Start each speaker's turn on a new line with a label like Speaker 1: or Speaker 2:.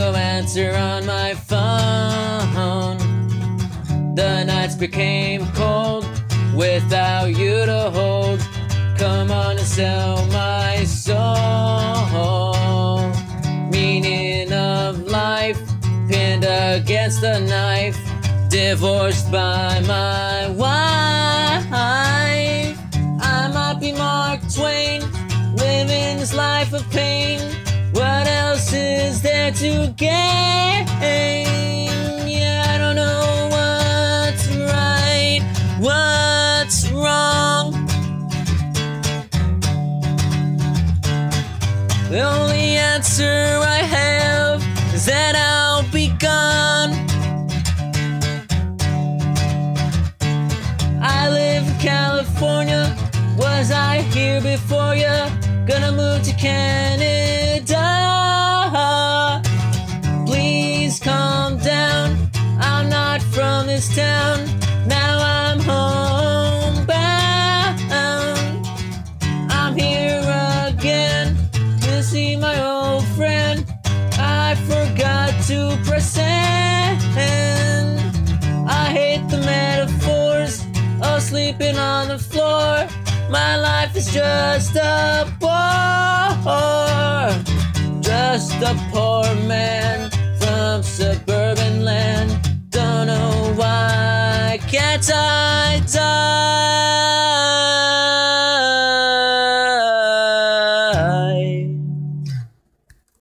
Speaker 1: no answer on my phone. The nights became cold without you to hold. Come on and sell my soul. Meaning of life pinned against a knife. Divorced by my wife. I might be Mark Twain, living this life of pain. What else is there to gain? Yeah, I don't know what's right, what's wrong. The only answer I have is that I'll be gone. I live in California. Was I here before ya? Gonna move to Canada. Please calm down. I'm not from this town. Now I'm homebound. I'm here again to see my old friend. I forgot to press send. I hate the metaphors of sleeping on the floor. My life is just a bore, just a poor man